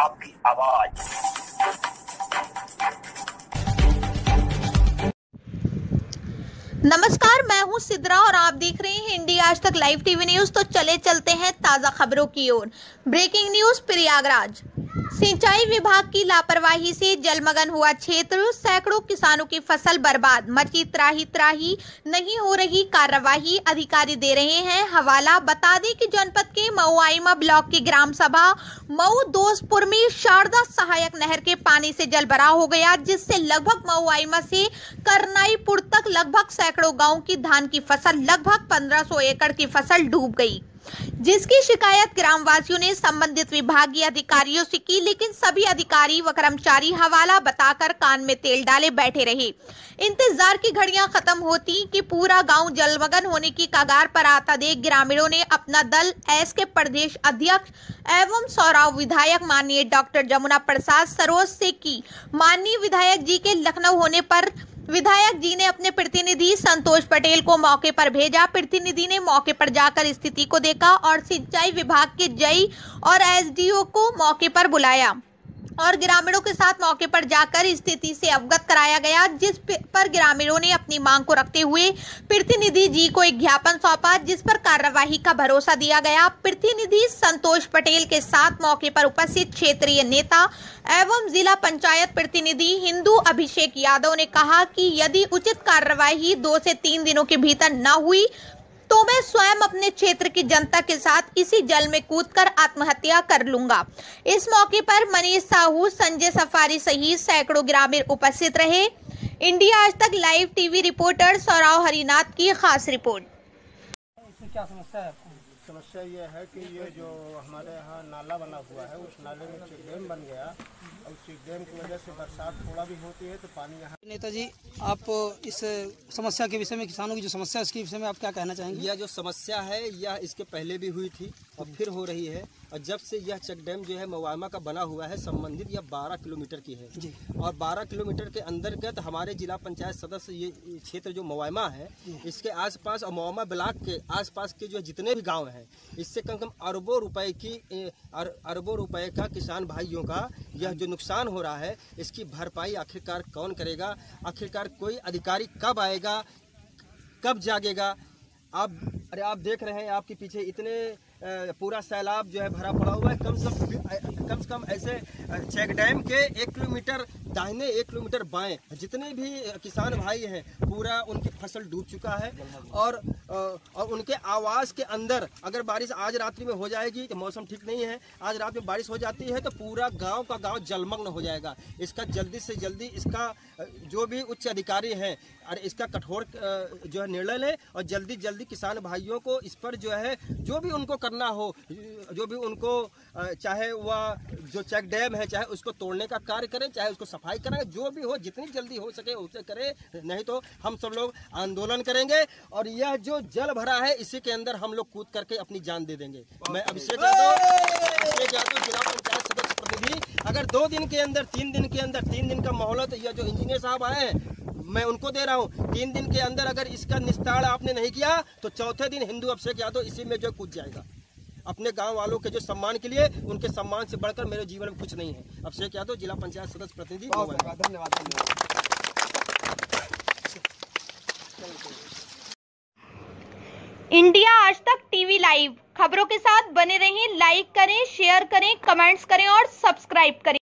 आपकी आवाज। नमस्कार, मैं हूं सिद्रा और आप देख रहे हैं India Aaj Tak live TV news. तो चलते हैं ताजा खबरों की ओर। Breaking news Prayagraj. सिंचाई विभाग की लापरवाही से जलमग्न हुआ क्षेत्र, सैकड़ों किसानों की फसल बर्बाद, मची त्राही, नहीं हो रही कार्रवाई, अधिकारी दे रहे हैं हवाला। बता दें कि जनपद के मऊआइमा ब्लॉक की ग्राम सभा मऊ दोस्तपुर में शारदा सहायक नहर के पानी से जल भरा हो गया, जिससे लगभग मऊआइमा से करनाईपुर तक लगभग सैकड़ों गांव की धान की फसल, लगभग 1500 एकड़ की फसल डूब गई, जिसकी शिकायत ग्रामवासियों ने संबंधित विभागीय अधिकारियों से की, लेकिन सभी अधिकारी व कर्मचारी हवाला बताकर कान में तेल डाले बैठे रहे। इंतजार की घड़ियां खत्म होती कि पूरा गांव जलमग्न होने की कगार पर आता देख ग्रामीणों ने अपना दल एस के प्रदेश अध्यक्ष एवं सौराव विधायक माननीय डॉक्टर जमुना प्रसाद सरोज से की। माननीय विधायक जी के लखनऊ होने पर विधायक जी ने अपने प्रतिनिधि संतोष पटेल को मौके पर भेजा। प्रतिनिधि ने मौके पर जाकर स्थिति को देखा और सिंचाई विभाग के जई और एसडीओ को मौके पर बुलाया और ग्रामीणों के साथ मौके पर जाकर स्थिति से अवगत कराया गया, जिस पर ग्रामीणों ने अपनी मांग को रखते हुए प्रतिनिधि जी को एक ज्ञापन सौंपा, जिस पर कार्यवाही का भरोसा दिया गया। प्रतिनिधि संतोष पटेल के साथ मौके पर उपस्थित क्षेत्रीय नेता एवं जिला पंचायत प्रतिनिधि हिंदू अभिषेक यादव ने कहा कि यदि उचित कार्यवाही 2 से 3 दिनों के भीतर न हुई तो मैं स्वयं अपने क्षेत्र की जनता के साथ इसी जल में कूदकर आत्महत्या कर लूंगा। इस मौके पर मनीष साहू, संजय सफारी सहित सैकड़ों ग्रामीण उपस्थित रहे। India Aaj Tak live TV reporter Saurav Harinath की खास रिपोर्ट। इसमें क्या समस्या है आपको? समस्या ये है कि ये जो हमारे यहाँ नाला बना हुआ है, उस नाले में चेक डैम बन गया और चेक डैम की वजह से बरसात थोड़ा भी होती है तो पानी यहाँ। नेताजी, आप इस समस्या के विषय में, किसानों की जो समस्या है इसके विषय में आप क्या कहना चाहेंगे? यह जो समस्या है यह इसके पहले भी हुई थी और फिर हो रही है, और जब से यह चेक डैम जो है मऊआइमा का बना हुआ है, संबंधित यह 12 किलोमीटर की है जी। और 12 किलोमीटर के अंतर्गत हमारे जिला पंचायत सदस्य ये क्षेत्र जो मऊआइमा है, इसके आसपास और मऊआइमा ब्लॉक के आसपास के जो जितने भी गांव हैं, इससे कम अरबों रुपए का किसान भाइयों का यह जो नुकसान हो रहा है, इसकी भरपाई आखिरकार कौन करेगा? आखिरकार कोई अधिकारी कब आएगा, कब जागेगा? आप देख रहे हैं, आपके पीछे इतने पूरा सैलाब जो है भरा पड़ा हुआ है। कम से कम ऐसे चेक डैम के 1 किलोमीटर दाहिने, 1 किलोमीटर बाएं जितने भी किसान भाई हैं, पूरा उनकी फसल डूब चुका है और उनके आवास के अंदर अगर बारिश आज रात्रि में हो जाएगी तो मौसम ठीक नहीं है, आज रात में बारिश हो जाती है तो पूरा गांव का गांव जलमग्न हो जाएगा। इसका जल्दी से जल्दी इसका जो भी उच्च अधिकारी हैं और इसका कठोर जो है निर्णय लें और जल्दी किसान भाइयों को इस पर जो है जो भी उनको करना हो, जो भी उनको चाहे वह जो चेक डैम है चाहे उसको तोड़ने का कार्य करें, चाहे उसको सफाई करें, जो भी हो जितनी जल्दी हो सके उसे करें, नहीं तो हम सब लोग आंदोलन करेंगे और यह जो जल भरा है इसी के अंदर हम लोग कूद करके अपनी जान दे देंगे। मैं अभिषेक यादव जिला पंचायत सदस्य प्रतिनिधि, अगर 2 दिन के अंदर 3 दिन के अंदर 3 दिन का मोहलत यह जो इंजीनियर साहब आए हैं मैं उनको दे रहा हूँ, 3 दिन के अंदर अगर इसका निस्तारण आपने नहीं किया तो चौथे दिन हिंदू अभिषेक यादव इसी में जो कूद जाएगा। अपने गांव वालों के जो सम्मान के लिए, उनके सम्मान से बढ़कर मेरे जीवन में कुछ नहीं है। अभिषेक यादव, जिला पंचायत सदस्य प्रतिनिधि। धन्यवाद। इंडिया आज तक टीवी लाइव खबरों के साथ बने रहें। लाइक करें, शेयर करें, कमेंट्स करें और सब्सक्राइब करें।